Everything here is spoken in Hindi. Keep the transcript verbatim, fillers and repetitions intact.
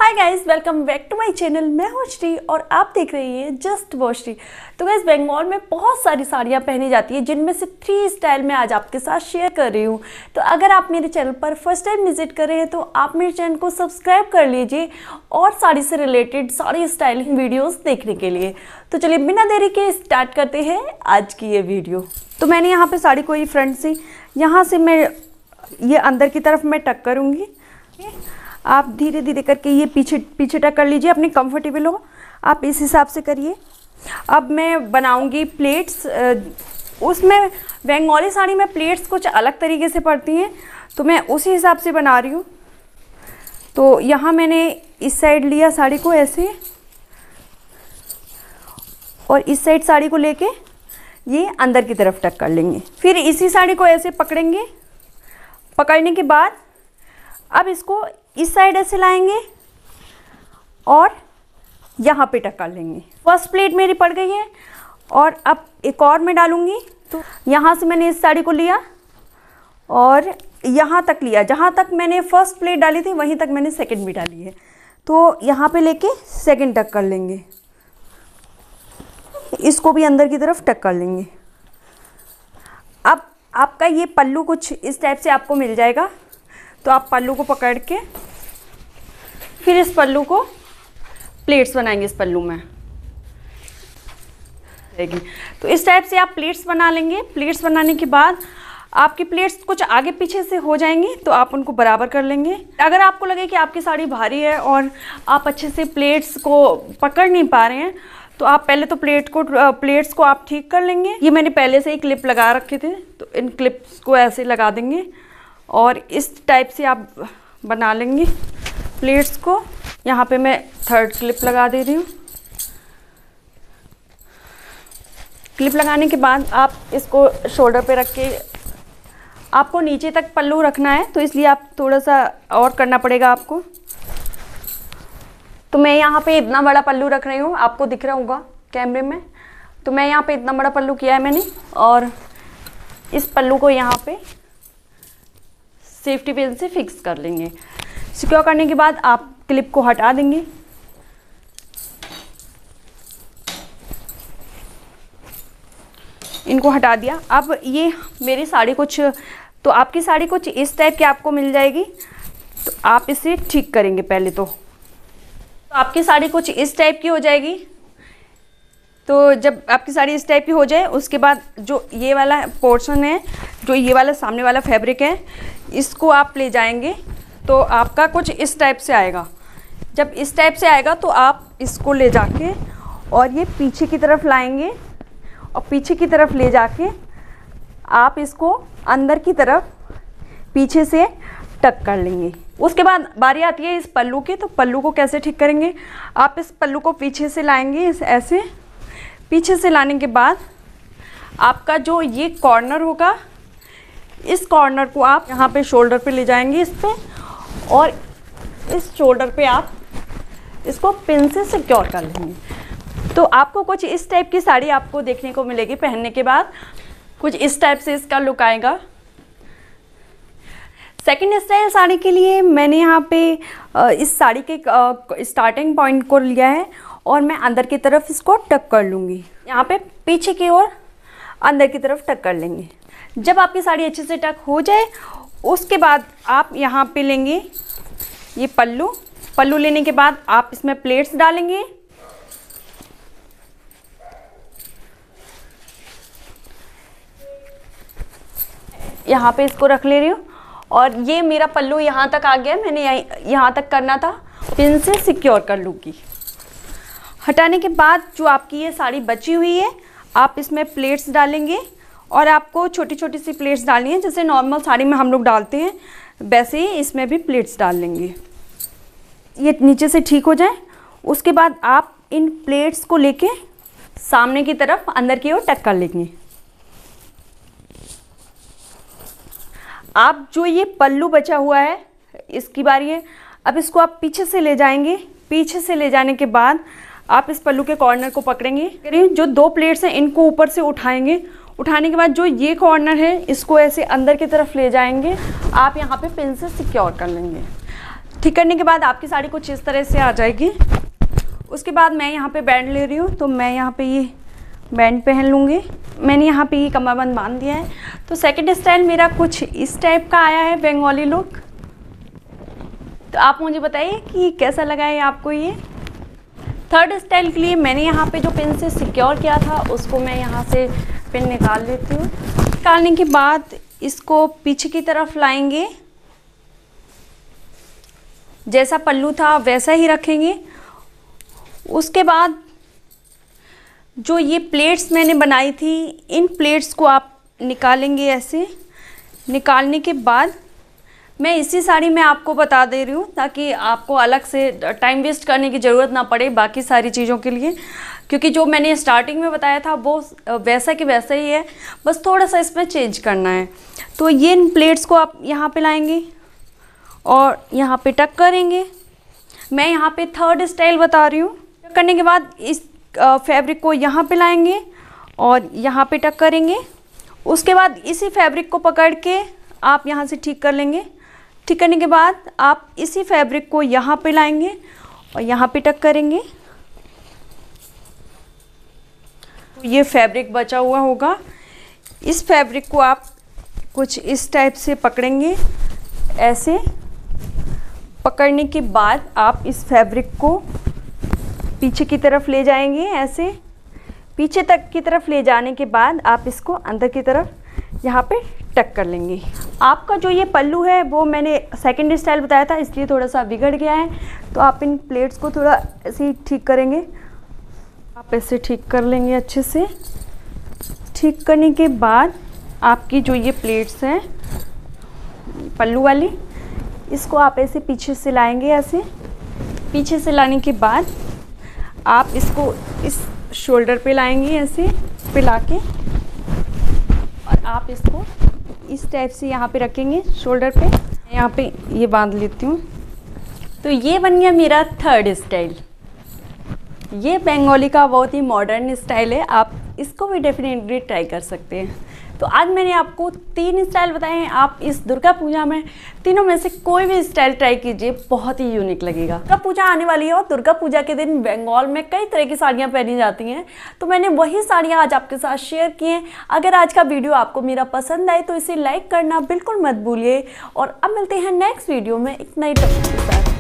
Hi guys, welcome back to my channel. मैं हूं श्री और आप देख रही हैं जस्ट वो श्री। तो गाइस, बंगाल में बहुत सारी साड़ियां पहनी जाती है, जिनमें से थ्री स्टाइल में आज आपके साथ शेयर कर रही हूं। तो अगर आप मेरे चैनल पर फर्स्ट टाइम विजिट कर रहे हैं तो आप मेरे चैनल को सब्सक्राइब कर लीजिए और साड़ी से रिलेटेड सारी स्टाइलिंग वीडियोज़ देखने के लिए। तो चलिए बिना देरी के स्टार्ट करते हैं आज की ये वीडियो। तो मैंने यहाँ पर साड़ी को ये फ्रंट से, यहाँ से मैं ये अंदर की तरफ मैं टक करूँगी। आप धीरे धीरे करके ये पीछे पीछे टक कर लीजिए, अपनी कंफर्टेबल हो आप इस हिसाब से करिए। अब मैं बनाऊंगी प्लेट्स। उसमें बंगाली साड़ी में प्लेट्स कुछ अलग तरीके से पड़ती हैं, तो मैं उसी हिसाब से बना रही हूँ। तो यहाँ मैंने इस साइड लिया साड़ी को ऐसे, और इस साइड साड़ी को लेके ये अंदर की तरफ टक कर लेंगे। फिर इसी साड़ी को ऐसे पकड़ेंगे। पकड़ने के बाद अब इसको इस साइड ऐसे लाएंगे और यहाँ पे टक कर लेंगे। फर्स्ट प्लेट मेरी पड़ गई है और अब एक और मैं डालूँगी। तो यहाँ से मैंने इस साड़ी को लिया और यहाँ तक लिया, जहाँ तक मैंने फर्स्ट प्लेट डाली थी वहीं तक मैंने सेकंड भी डाली है। तो यहाँ पे लेके सेकंड टक कर लेंगे, इसको भी अंदर की तरफ टक कर लेंगे। अब आपका ये पल्लू कुछ इस टाइप से आपको मिल जाएगा। तो आप पल्लू को पकड़ के फिर इस पल्लू को प्लेट्स बनाएंगे। इस पल्लू में तो इस टाइप से आप प्लेट्स बना लेंगे। प्लेट्स बनाने के बाद आपकी प्लेट्स कुछ आगे पीछे से हो जाएंगी, तो आप उनको बराबर कर लेंगे। अगर आपको लगे कि आपकी साड़ी भारी है और आप अच्छे से प्लेट्स को पकड़ नहीं पा रहे हैं, तो आप पहले तो प्लेट को प्लेट्स को आप ठीक कर लेंगे। ये मैंने पहले से ही क्लिप लगा रखे थे, तो इन क्लिप्स को ऐसे लगा देंगे और इस टाइप से आप बना लेंगे प्लेट्स को। यहाँ पे मैं थर्ड क्लिप लगा दे रही हूँ। क्लिप लगाने के बाद आप इसको शोल्डर पे रख के, आपको नीचे तक पल्लू रखना है तो इसलिए आप थोड़ा सा और करना पड़ेगा आपको। तो मैं यहाँ पे इतना बड़ा पल्लू रख रही हूँ, आपको दिख रहा होगा कैमरे में। तो मैं यहाँ पे इतना बड़ा पल्लू किया है मैंने, और इस पल्लू को यहाँ पे सेफ्टी पिन से फिक्स कर लेंगे। सिक्योर करने के बाद आप क्लिप को हटा देंगे। इनको हटा दिया। अब ये मेरी साड़ी कुछ, तो आपकी साड़ी कुछ इस टाइप की आपको मिल जाएगी। तो आप इसे ठीक करेंगे पहले तो, तो आपकी साड़ी कुछ इस टाइप की हो जाएगी। तो जब आपकी साड़ी इस टाइप की हो जाए, उसके बाद जो ये वाला पोर्शन है, जो ये वाला सामने वाला फैब्रिक है, इसको आप ले जाएंगे तो आपका कुछ इस टाइप से आएगा। जब इस टाइप से आएगा तो आप इसको ले जाके और ये पीछे की तरफ लाएंगे, और पीछे की तरफ ले जाके आप इसको अंदर की तरफ पीछे से टक कर लेंगे। उसके बाद बारी आती है इस पल्लू की। तो पल्लू को कैसे ठीक करेंगे, आप इस पल्लू को पीछे से लाएंगे, इस ऐसे पीछे से लाने के बाद आपका जो ये कॉर्नर होगा, इस कॉर्नर को आप यहाँ पे शोल्डर पे ले जाएंगे इस पे, और इस शोल्डर पे आप इसको पिन से सिक्योर कर लेंगे। तो आपको कुछ इस टाइप की साड़ी आपको देखने को मिलेगी। पहनने के बाद कुछ इस टाइप से इसका लुक आएगा। सेकंड स्टाइल साड़ी के लिए मैंने यहाँ पे इस साड़ी के स्टार्टिंग पॉइंट को लिया है और मैं अंदर की तरफ इसको टक कर लूँगी। यहाँ पे पीछे की ओर अंदर की तरफ टक कर लेंगे। जब आपकी साड़ी अच्छे से टक हो जाए, उसके बाद आप यहाँ पे लेंगे ये पल्लू। पल्लू लेने के बाद आप इसमें प्लेट्स डालेंगे। यहाँ पे इसको रख ले रही हूँ, और ये मेरा पल्लू यहाँ तक आ गया। मैंने यहाँ यहाँ तक करना था, पिन से सिक्योर कर लूँगी। हटाने के बाद जो आपकी ये साड़ी बची हुई है, आप इसमें प्लेट्स डालेंगे, और आपको छोटी छोटी सी प्लेट्स डालनी है, जैसे नॉर्मल साड़ी में हम लोग डालते हैं वैसे ही इसमें भी प्लेट्स डाल लेंगे। ये नीचे से ठीक हो जाए, उसके बाद आप इन प्लेट्स को लेके सामने की तरफ अंदर की ओर टक कर लेंगे। आप जो ये पल्लू बचा हुआ है, इसकी बारी है। अब इसको आप पीछे से ले जाएंगे। पीछे से ले जाने के बाद आप इस पल्लू के कॉर्नर को पकड़ेंगे। जो दो प्लेट्स हैं इनको ऊपर से उठाएंगे। उठाने के बाद जो ये कॉर्नर है, इसको ऐसे अंदर की तरफ ले जाएंगे। आप यहाँ पे पिन से सिक्योर कर लेंगे। ठीक करने के बाद आपकी साड़ी कुछ इस तरह से आ जाएगी। उसके बाद मैं यहाँ पे बैंड ले रही हूँ, तो मैं यहाँ पे ये बैंड पहन लूँगी। मैंने यहाँ पे ये कमरबंद बांध दिया है। तो सेकंड स्टाइल मेरा कुछ इस टाइप का आया है, बंगाली लुक। तो आप मुझे बताइए कि कैसा लगा है आपको ये। थर्ड स्टाइल के लिए मैंने यहाँ पे जो पिन से सिक्योर किया था उसको मैं यहाँ से पिन निकाल लेती हूँ। निकालने के बाद इसको पीछे की तरफ लाएंगे, जैसा पल्लू था वैसा ही रखेंगे। उसके बाद जो ये प्लेट्स मैंने बनाई थी, इन प्लेट्स को आप निकालेंगे ऐसे। निकालने के बाद मैं इसी साड़ी में आपको बता दे रही हूँ ताकि आपको अलग से टाइम वेस्ट करने की ज़रूरत ना पड़े बाकी सारी चीज़ों के लिए, क्योंकि जो मैंने स्टार्टिंग में बताया था वो वैसा कि वैसा ही है, बस थोड़ा सा इसमें चेंज करना है। तो ये इन प्लेट्स को आप यहाँ पे लाएंगे और यहाँ पे टक करेंगे। मैं यहाँ पे थर्ड स्टाइल बता रही हूँ। टक करने के बाद इस फैब्रिक को यहाँ पे लाएंगे और यहाँ पे टक करेंगे। उसके बाद इसी फैब्रिक को पकड़ के आप यहाँ से ठीक कर लेंगे। ठीक करने के बाद आप इसी फैब्रिक को यहाँ पे लाएंगे और यहाँ पे टक करेंगे। तो ये फैब्रिक बचा हुआ होगा, इस फैब्रिक को आप कुछ इस टाइप से पकड़ेंगे। ऐसे पकड़ने के बाद आप इस फैब्रिक को पीछे की तरफ ले जाएंगे। ऐसे पीछे तक की तरफ ले जाने के बाद आप इसको अंदर की तरफ यहाँ पे टक कर लेंगे। आपका जो ये पल्लू है वो मैंने सेकंड स्टाइल बताया था, इसलिए थोड़ा सा बिगड़ गया है। तो आप इन प्लेट्स को थोड़ा ऐसे ही ठीक करेंगे। आप ऐसे ठीक कर लेंगे अच्छे से। ठीक करने के बाद आपकी जो ये प्लेट्स हैं पल्लू वाली, इसको आप ऐसे पीछे से लाएंगे। ऐसे पीछे से लाने के बाद आप इसको इस शोल्डर पे लाएंगे, ऐसे पे लाके, और आप इसको इस टाइप से यहाँ पे रखेंगे शोल्डर पे। यहाँ पे ये बांध लेती हूँ। तो ये बन गया मेरा थर्ड स्टाइल। ये बंगाली का बहुत ही मॉडर्न स्टाइल है, आप इसको भी डेफिनेटली ट्राई कर सकते हैं। तो आज मैंने आपको तीन स्टाइल बताए हैं। आप इस दुर्गा पूजा में तीनों में से कोई भी स्टाइल ट्राई कीजिए, बहुत ही यूनिक लगेगा। दुर्गा पूजा आने वाली है और दुर्गा पूजा के दिन बंगाल में कई तरह की साड़ियाँ पहनी जाती हैं, तो मैंने वही साड़ियाँ आज आपके साथ शेयर की हैं। अगर आज का वीडियो आपको मेरा पसंद आए तो इसे लाइक करना बिल्कुल मत भूलिए। और अब मिलते हैं नेक्स्ट वीडियो में एक नई टॉपिक के साथ।